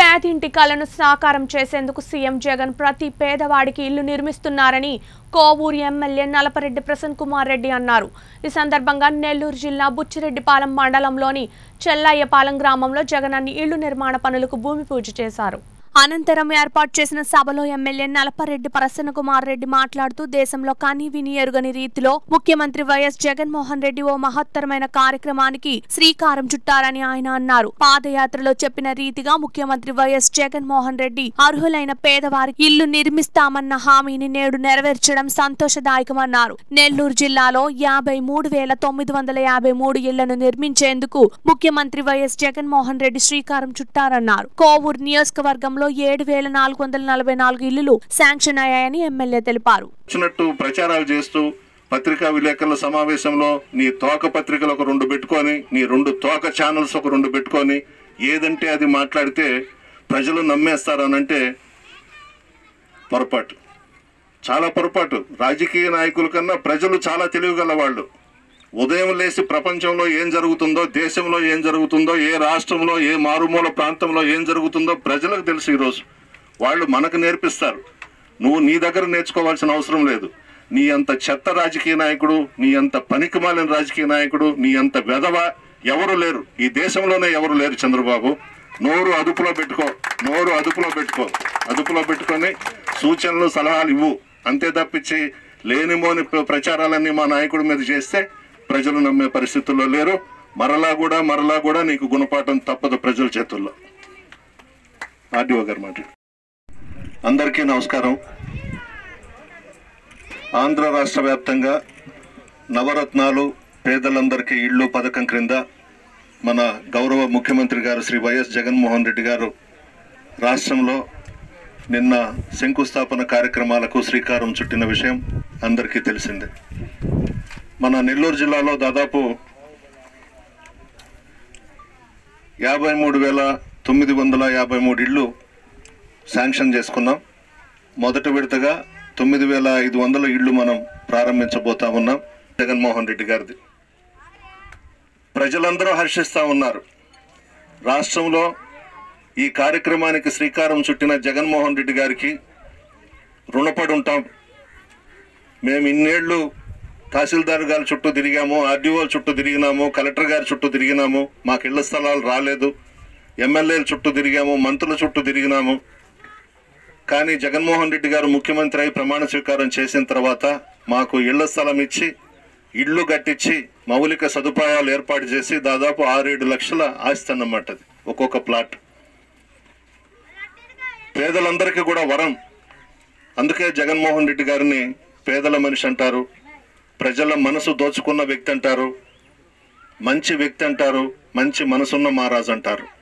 పేదింటి కలను సాకారం చేసేందుకు సీఎం జగన్ ప్రతి పేదవాడికి ఇల్లు నిర్మిస్తున్నారని కోవూరు ఎమ్మెల్యే నలపరెడ్డి ప్రసన్న కుమార్ రెడ్డి అన్నారు. ఈ సందర్భంగా నెల్లూరు జిల్లా బుచ్చిరెడ్డిపాలెం మండలంలోని చెల్లయ్యపాలెం గ్రామంలో జగనన్న ఇల్లు నిర్మాణ పనులకు భూమి పూజ చేశారు. అనంతరం ఏర్పాటు చేసిన సభలో ఎమ్మెల్యే నలపరెడ్డి ప్రసన్న కుమార్ రెడ్డి మాట్లాడుతూ దేశంలో కని విని ఎరుగని రీతిలో ముఖ్యమంత్రి వైఎస్ జగన్మోహన్ రెడ్డి ఓ మహత్తరమైన కార్యక్రమానికి శ్రీకారం చుట్టారని ఆయన అన్నారు. పాదయాత్రలో చెప్పిన రీతిగా ముఖ్యమంత్రి వైఎస్ జగన్మోహన్ రెడ్డి అర్హులైన పేదవారికి ఇల్లు నిర్మిస్తామన్న హామీని నేడు నెరవేర్చడం సంతోషదాయకమన్నారు. నెల్లూరు జిల్లాలో 53,953 ఇళ్లను నిర్మించేందుకు ముఖ్యమంత్రి వైఎస్ జగన్మోహన్ రెడ్డి శ్రీకారం చుట్టారన్నారు. కోవూరు నియోజకవర్గంలో 7,444 ఇళ్లు శాంక్షన్ అయ్యాయని ఎమ్మెల్యే తెలిపారు. ప్రచారాలు చేస్తూ పత్రికా విలేకరుల సమావేశంలో నీ తోక పత్రికలు ఒక 2 పెట్టుకొని, నీ 2 తోక ఛానల్స్ ఒక 2 పెట్టుకొని ఏదంటే అది మాట్లాడితే ప్రజలు నమ్మేస్తారనంటే పొరపాటు, చాలా పొరపాటు. రాజకీయ నాయకుల కన్నా ప్రజలు చాలా తెలివిగల వాళ్ళు. ఉదయం లేచి ప్రపంచంలో ఏం జరుగుతుందో, దేశంలో ఏం జరుగుతుందో, ఏ రాష్ట్రంలో ఏ మారుమూల ప్రాంతంలో ఏం జరుగుతుందో ప్రజలకు తెలుసు. ఈరోజు వాళ్ళు మనకు నేర్పిస్తారు. నువ్వు నీ దగ్గర నేర్చుకోవాల్సిన అవసరం లేదు. నీ అంత చెత్త రాజకీయ నాయకుడు, నీ అంత పనికిమాలిన రాజకీయ నాయకుడు, నీ అంత వెధవ ఎవరు లేరు ఈ దేశంలోనే, ఎవరు లేరు. చంద్రబాబు, నోరు అదుపులో పెట్టుకొని సూచనలు సలహాలు ఇవ్వు, అంతే తప్పించి లేనిమోని ప్రచారాలన్నీ మా నాయకుడి మీద చేస్తే ప్రజలు నమ్మే పరిస్థితుల్లో లేరు. మరలా కూడా నీకు గుణపాఠం తప్పదు ప్రజల చేతుల్లో. ఆర్డీఓ గారు మాట్లాడు. అందరికీ నమస్కారం. ఆంధ్ర రాష్ట్ర వ్యాప్తంగా నవరత్నాలు పేదలందరికీ ఇళ్ళు పథకం క్రింద మన గౌరవ ముఖ్యమంత్రి గారు శ్రీ వైఎస్ జగన్మోహన్ రెడ్డి గారు రాష్ట్రంలో నిన్న శంకుస్థాపన కార్యక్రమాలకు శ్రీకారం చుట్టిన విషయం అందరికీ తెలిసిందే. మన నెల్లూరు జిల్లాలో దాదాపు 53,953 ఇళ్ళు శాంక్షన్ చేసుకున్నాం. మొదటి విడతగా 9,500 ఇళ్ళు మనం ప్రారంభించబోతా ఉన్నాం. జగన్మోహన్ రెడ్డి గారిది ప్రజలందరూ హర్షిస్తూ ఉన్నారు. రాష్ట్రంలో ఈ కార్యక్రమానికి శ్రీకారం చుట్టిన జగన్మోహన్ రెడ్డి గారికి రుణపడి ఉంటాం. మేము ఇన్నేళ్లు తహసీల్దార్ గారి చుట్టూ తిరిగాము, ఆర్డీఓ చుట్టూ తిరిగినాము, కలెక్టర్ గారి చుట్టూ తిరిగినాము, మాకు ఇళ్ల స్థలాలు రాలేదు. ఎమ్మెల్యేల చుట్టూ తిరిగాము, మంత్రుల చుట్టూ తిరిగినాము. కానీ జగన్మోహన్ రెడ్డి గారు ముఖ్యమంత్రి అయి ప్రమాణ స్వీకారం చేసిన తర్వాత మాకు ఇళ్ల స్థలం ఇచ్చి, ఇళ్ళు కట్టించి, మౌలిక సదుపాయాలు ఏర్పాటు చేసి దాదాపు 6-7 లక్షల ఆస్తి అన్నమాట. అది ఒక్కొక్క ప్లాట్. పేదలందరికీ కూడా వరం. అందుకే జగన్మోహన్ రెడ్డి గారిని పేదల మనిషి అంటారు, ప్రజల మనసు దోచుకున్న వ్యక్తి అంటారు, మంచి వ్యక్తి అంటారు, మంచి మనసున్న మహారాజు అంటారు.